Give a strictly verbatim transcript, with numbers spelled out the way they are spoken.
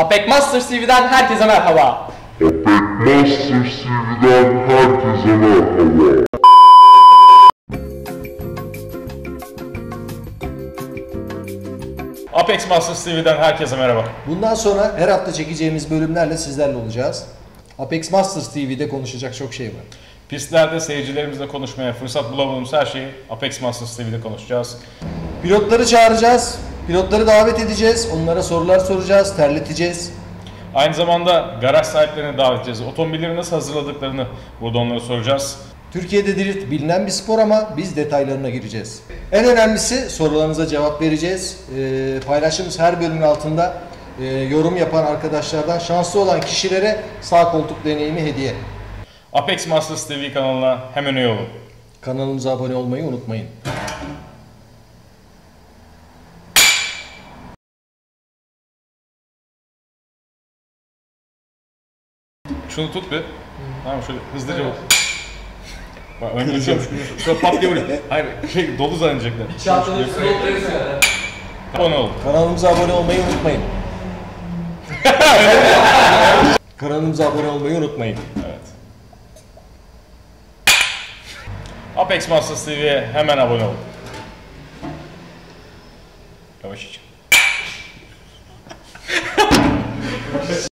Apec Masters T V'den herkese merhaba. Apec Masters T V'den herkese merhaba. Apex Masters T V'den herkese merhaba. Bundan sonra her hafta çekeceğimiz bölümlerle sizlerle olacağız. Apex Masters T V'de konuşacak çok şey var. Pistlerde seyircilerimizle konuşmaya fırsat bulamadığımız her şeyi Apex Masters T V'de konuşacağız. Pilotları çağıracağız, pilotları davet edeceğiz, onlara sorular soracağız, terleteceğiz. Aynı zamanda garaj sahiplerini davet edeceğiz. Otomobilleri nasıl hazırladıklarını burada onlara soracağız. Türkiye'de drift bilinen bir spor ama biz detaylarına gireceğiz. En önemlisi sorularınıza cevap vereceğiz. Ee, paylaştığımız her bölümün altında e, yorum yapan arkadaşlardan şanslı olan kişilere sağ koltuk deneyimi hediye. Apex Masters T V kanalına hemen üye olun. Kanalımıza abone olmayı unutmayın. Şunu tut bir. Tamam şöyle hızlıca bak. Bak önce uçuyormuş. Sonra pat diye vuruyor. Hayır şey dolu zannedecekler. Çantanın üstüne oturuyorsun ya. Abone ol. Kanalımıza abone olmayı unutmayın. Kanalımıza abone olmayı unutmayın. Evet. Apex Masters T V'ye hemen abone ol.